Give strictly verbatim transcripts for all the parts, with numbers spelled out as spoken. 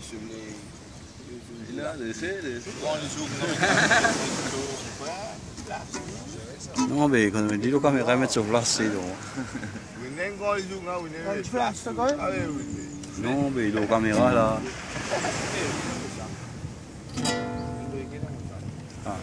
Là, laissez, laissez. Non, mais quand on dit le caméra mettre sur place, c'est donc. Non, mais le caméra là. Ah.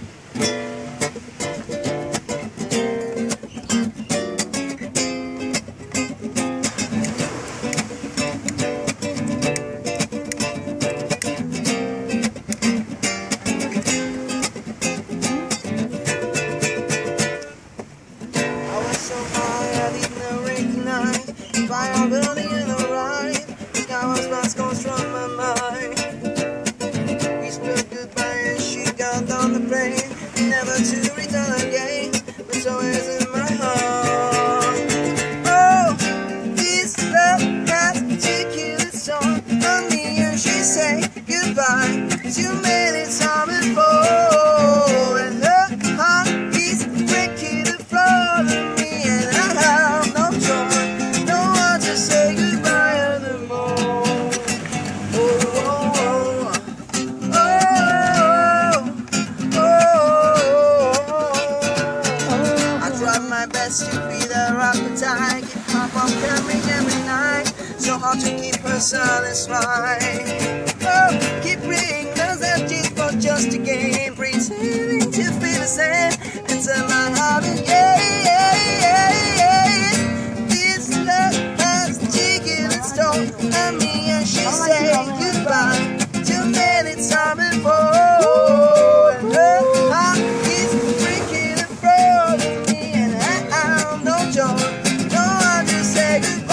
Satisfied. Oh, keep reading those empties for just a game, pretending to feel the same until my heart is yeah, yeah, yeah, yeah. This love has taken its toll on me, and she say goodbye to many times before. And her heart is breaking in front of me, and I have no joy. No one to say goodbye.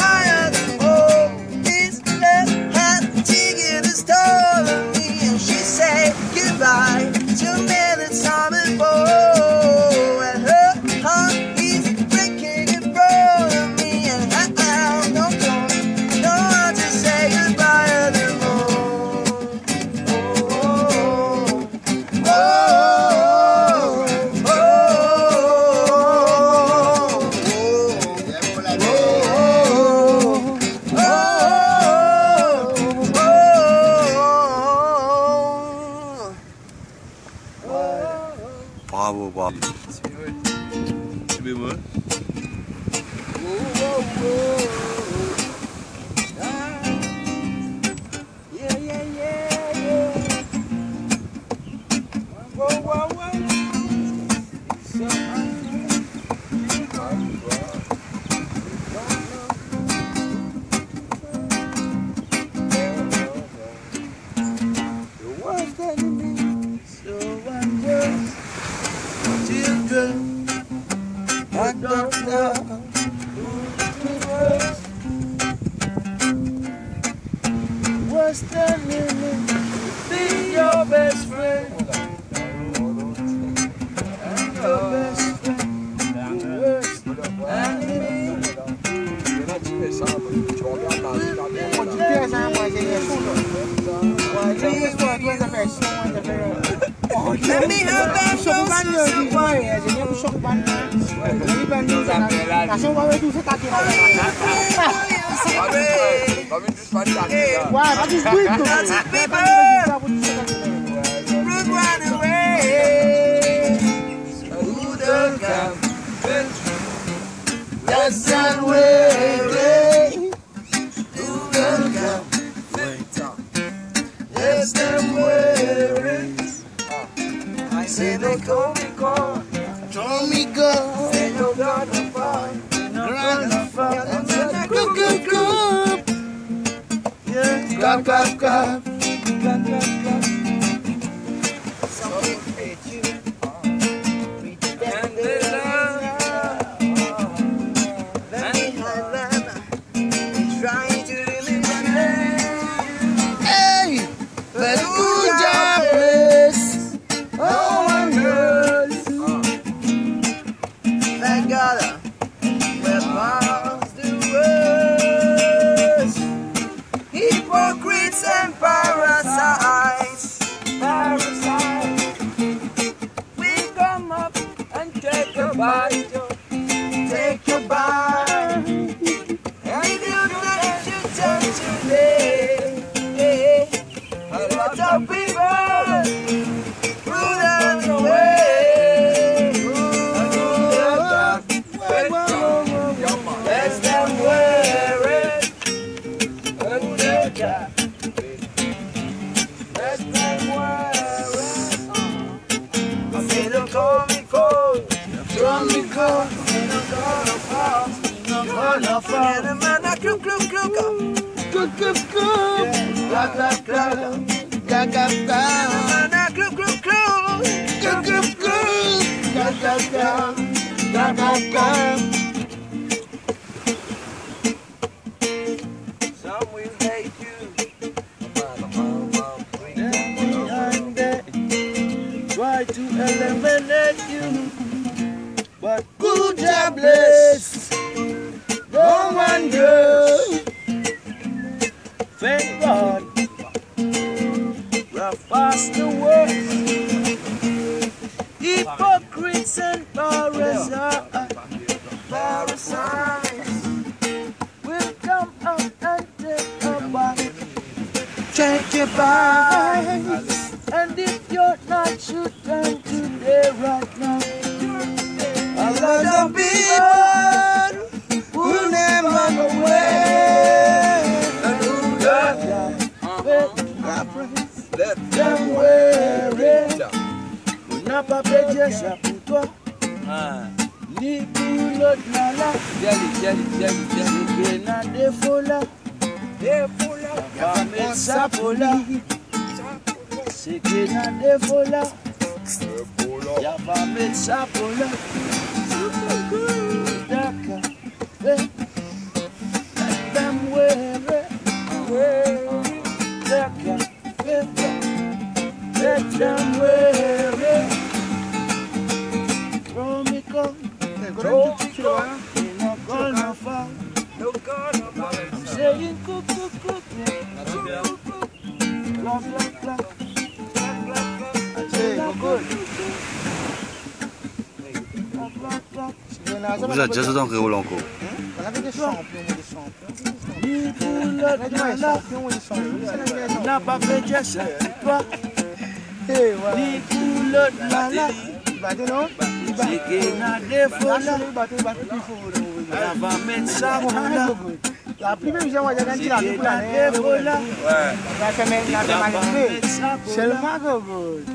Goodbye to me the time before, and her heart is breaking in front of me, and I have no joy, no one to say goodbye anymore. Oh, oh, oh, oh, Bravo, bravo. Tu bémol. Yeah, yeah, yeah, yeah. Whoa, whoa, whoa. I don't know who it was. What's the limit? Be your best friend. And your best friend. The worst enemy. Let me have that I say they call me go, draw me go. Say no God no fall, no God no fall. And then I go go go. Yeah, clap clap clap, clap clap clap. Something hate you, pretend they love. Then behind them, they try to eliminate. Hey, but good job, please. Oh my God. Thank God we're past the worst hypocrites and lot of people run away. Let them wear it. Let them wear it. I say don't call me cold, call me cold. Don't gonna fall, don't gonna fall. And a man a crook, crook, crook, crook, crook, crook. Clap, clap, clap, clap, clap, clap. And a man a crook, crook, crook, crook, crook, crook. Clap, clap, clap, clap, clap, clap. Some will hate you. Try to eliminate you, but good job bless. No one goes. Thank God. We're fast the world. Hypocrites and parasites will come out and take a bite. Take your bite. And if you're not shooting today, right now, a lot of people will never go away. Let them wear it. N'a pas pété ça pour toi. Ni pour l'autre là. Jelly, jelly, jelly, jelly. C'est qu'il y a des faux là. Des faux là. Pas mettre ça pour là. C'est qu'il y a des faux là. Y'a pas mettre ça pour là. D'accord. Let them wear it. D'accord. Let them wear it. Throw me come. Throw me come. Ain't no gonna fall. No gonna fall. I'm saying cook, cook, cook. Clap, clap, clap. Vous êtes déjà dans Créole encore. On avait des champions, des champions. N'a pas fait ça, toi. Eh, voilà. Ni couleur de la la. Il va dire non? C'est qu'il y a des faux là. On va mettre ça pour là. La première fois, j'ai gagné la C'est qu'il y a des faux là. On va faire mal. Seulement, go, go.